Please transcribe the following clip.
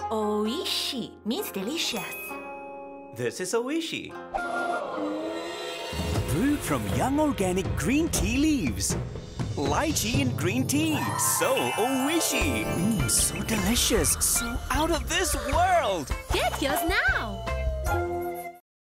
Oishi means delicious. This is Oishi. Brewed from young organic green tea leaves. Lychee and green tea. So Oishi. So delicious. So out of this world. Get yours now.